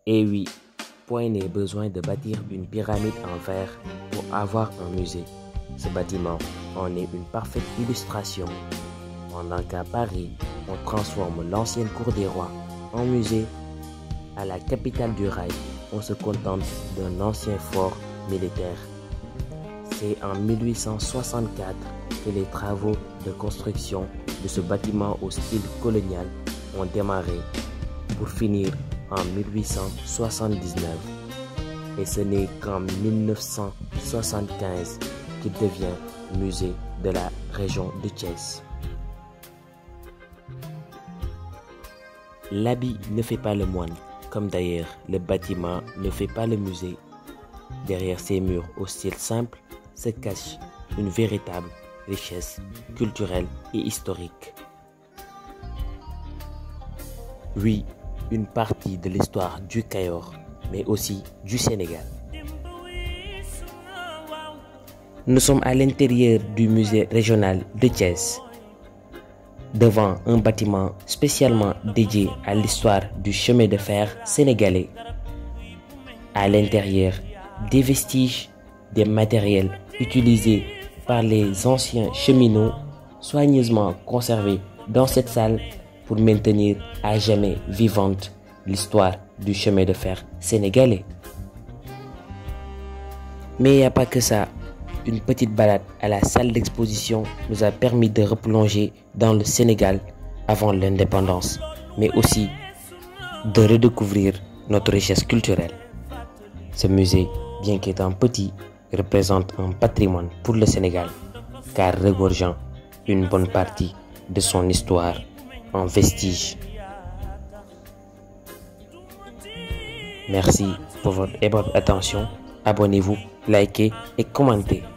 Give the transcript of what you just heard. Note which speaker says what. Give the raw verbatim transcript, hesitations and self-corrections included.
Speaker 1: Et oui, point n'est besoin de bâtir une pyramide en verre pour avoir un musée. Ce bâtiment en est une parfaite illustration. Pendant qu'à Paris, on transforme l'ancienne cour des rois en musée, à la capitale du rail, on se contente d'un ancien fort militaire. C'est en mille huit cent soixante-quatre que les travaux de construction de ce bâtiment au style colonial ont démarré pour finir en mille huit cent soixante-dix-neuf. Et ce n'est qu'en mille neuf cent soixante-quinze qu'il devient musée de la région de Thiès. L'habit ne fait pas le moine, comme d'ailleurs le bâtiment ne fait pas le musée. Derrière ces murs au style simple se cache une véritable richesse culturelle et historique. Oui, une partie de l'histoire du Kayor, mais aussi du Sénégal. Nous sommes à l'intérieur du musée régional de Thiès, devant un bâtiment spécialement dédié à l'histoire du chemin de fer sénégalais. À l'intérieur, des vestiges des matériels utilisés par les anciens cheminots, soigneusement conservés dans cette salle pour maintenir à jamais vivante l'histoire du chemin de fer sénégalais. Mais il n'y a pas que ça. Une petite balade à la salle d'exposition nous a permis de replonger dans le Sénégal avant l'indépendance, mais aussi de redécouvrir notre richesse culturelle. Ce musée, bien qu'étant petit, représente un patrimoine pour le Sénégal, car regorgeant une bonne partie de son histoire en vestiges. Merci pour votre aimable attention. Abonnez-vous, likez et commentez.